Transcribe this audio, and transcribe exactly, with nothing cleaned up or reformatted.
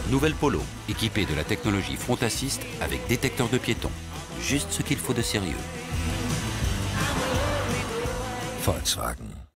Nouvelle Polo, équipée de la technologie front assist avec détecteur de piétons. Juste ce qu'il faut de sérieux. Volkswagen.